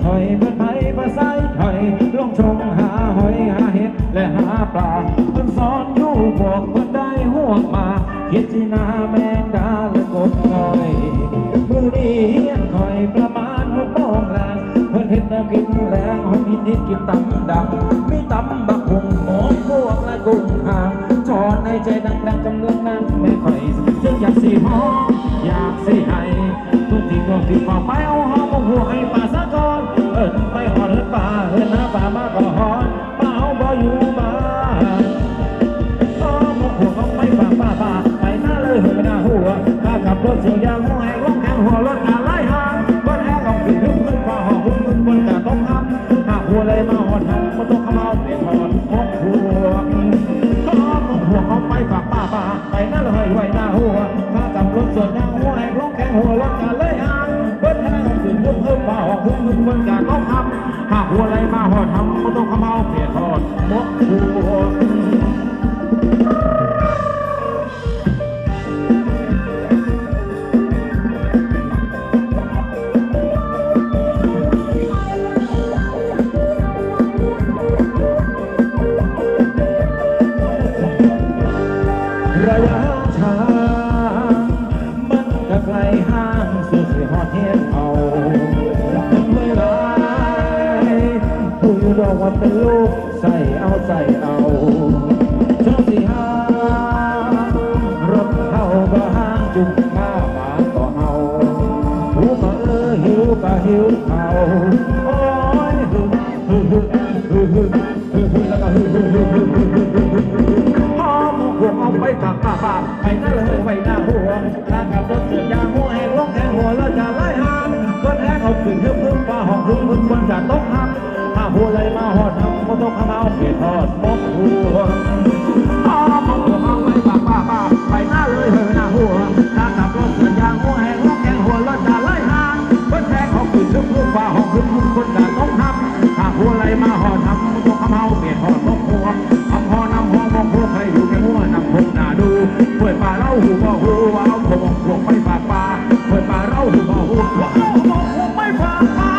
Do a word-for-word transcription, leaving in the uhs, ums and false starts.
ถอยเพื่อนไผ่ภาษาถอยลงชงหาหอยหาเห็ดและหาปลาเพื่อนสอนอยู่บอกเพื่อนได้ห่วงมาเห็ดที่นาแมงดาและกบคอยมือนี้เฮียนคอยประมาณหกโมงแรงเพื่อนเห็ดแนวกินแรงหอยนิดกินตำดำมีตำบักหุ่งหมูพวกและกุ้งหางจอดในใจดังดังกำลังนั่งไม่ค่อยจึงอยากสีห้องอยากสีให้ทุกทีก็ที่ฝ่าไปเอาห้องหัวให้ป่าสะกอนเอิญไปหอดเอิญป่าเอิญหน้าป่ามาก็หอนป่าเอาบ่อยู่บ้านอ๋อมองหัวเขาไปป่าป่าป่าไปหน้าเลยไม่น่าหัวถ้าขับรถเสียงยางหัวแหงร้องแข่งหัวรถการไล่หางรถแหงต้องขึ้นขึ้นขึ้นป่าหอบขึ้นขึ้นบนกาต้องทำหากหัวเลยมาหอดหันก็ต้องขมาเปลี่ยนหอดพกหัวก็มองหัวเขาไปป่าป่าป่าไปหน้าเลยไว้หน้าหัวถ้าขับรถเสียงยางหัวแหงร้องแข่งหัวรถการไล่หางรถแหงต้องขึ้นขึ้นขึ้นป่าหอบขึ้นขึ้นบนกาต้องทำหากหัวเลยมาหอดทำก็ต้องขมาเปลี่ยนหอดพกหัวระยะทางมันก็ไกลห้างสู่สิหอดเทียนเอาไม่ร้ายผู้อยู่ดอกว่าเป็นลูกใส่เอาใส่เอาเจ้าสิหารถเข้าก็ห้างจุกข้ามาต่อเฮาหูก็เออหิวก็หิวเขาโอ้ยฮึฮึฮึฮึฮึฮึฮึแล้วก็ฮึฮึฮึฮึฮึพอมองหัวเอาไปฝากป้าป้าไปหน้าเลยไว้หน้าหัวถ้ากับรถเสียยางหัวแหงร้องแข่งหัวแล้วจะไล่หางรถแหงเอาขึ้นเพิ่มเพิ่มฟ้าห้องพึ่งพึ่งบนจะต้องหักถ้าหัวเลยมาหอดทำก็ต้องขมาเปลี่ยนทอดมกหัวพอมองหัวเอาไปฝากป้าป้าไปหน้าเลยไว้หน้าหัวถ้ากับรถเสียยางหัวแหงร้องแข่งหัวแล้วจะไล่หางรถแหงเอาขึ้นเพิ่มเพิ่มฟ้าห้องพึ่งพึ่งบนจะต้องหักถ้าหัวเลยมาหอดทำก็ต้องขมาเปลี่ยนทอดมกหัวทำพอนำห้องมองหัวใครอยู่ในหัวนำพงหน้าดูเปิดป่าเล่าหูบ่หูว่าเอาผมหลงไปฝากป่าเปิดป่าเล่าหูบ่หูว่าเอาผมหลงไปฝากป่า